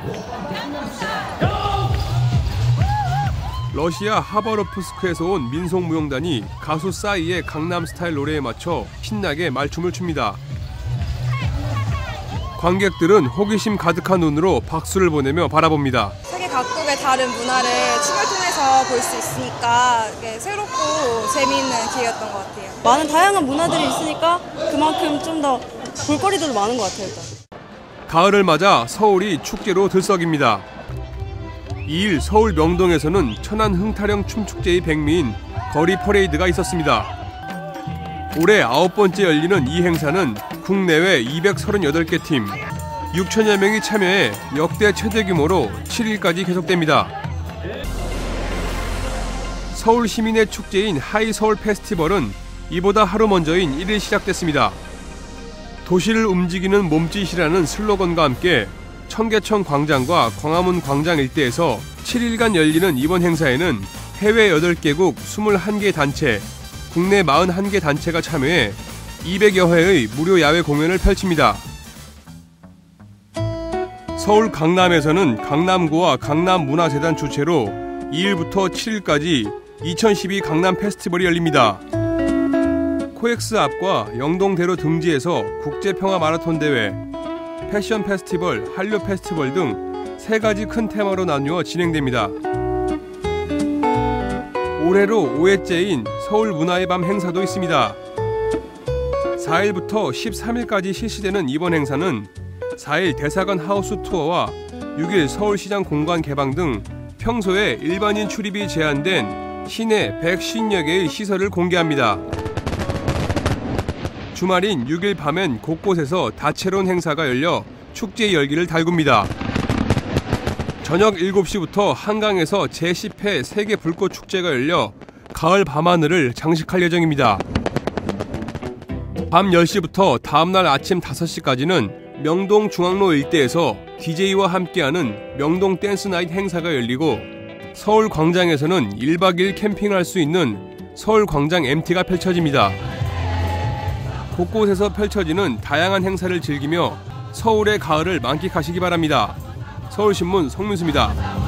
러시아 하바롭스크에서 온 민속무용단이 가수 싸이의 강남스타일 노래에 맞춰 신나게 말춤을 춥니다. 관객들은 호기심 가득한 눈으로 박수를 보내며 바라봅니다. 세계 각국의 다른 문화를 춤을 통해서 볼 수 있으니까 새롭고 재미있는 기회였던 것 같아요. 많은 다양한 문화들이 있으니까 그만큼 좀 더 볼거리도 많은 것 같아요. 일단. 가을을 맞아 서울이 축제로 들썩입니다. 2일 서울 명동에서는 천안 흥타령 춤축제의 백미인 거리 퍼레이드가 있었습니다. 올해 9번째 열리는 이 행사는 국내외 238개 팀, 6천여 명이 참여해 역대 최대 규모로 7일까지 계속됩니다. 서울 시민의 축제인 하이서울 페스티벌은 이보다 하루 먼저인 1일 시작됐습니다. 도시를 움직이는 몸짓이라는 슬로건과 함께 청계천 광장과 광화문 광장 일대에서 7일간 열리는 이번 행사에는 해외 8개국 21개 단체, 국내 41개 단체가 참여해 200여 회의 무료 야외 공연을 펼칩니다. 서울 강남에서는 강남구와 강남문화재단 주최로 2일부터 7일까지 2012 강남 페스티벌이 열립니다. 코엑스 앞과 영동대로 등지에서 국제평화 마라톤 대회, 패션 페스티벌, 한류 페스티벌 등 3가지 큰 테마로 나누어 진행됩니다. 올해로 5회째인 서울 문화의 밤 행사도 있습니다. 4일부터 13일까지 실시되는 이번 행사는 4일 대사관 하우스 투어와 6일 서울시장 공간 개방 등 평소에 일반인 출입이 제한된 시내 150여 개의 시설을 공개합니다. 주말인 6일 밤엔 곳곳에서 다채로운 행사가 열려 축제의 열기를 달굽니다. 저녁 7시부터 한강에서 제10회 세계 불꽃 축제가 열려 가을 밤하늘을 장식할 예정입니다. 밤 10시부터 다음날 아침 5시까지는 명동 중앙로 일대에서 DJ와 함께하는 명동 댄스 나잇 행사가 열리고 서울 광장에서는 1박 2일 캠핑할 수 있는 서울 광장 MT가 펼쳐집니다. 곳곳에서 펼쳐지는 다양한 행사를 즐기며 서울의 가을을 만끽하시기 바랍니다. 서울신문 송민수입니다.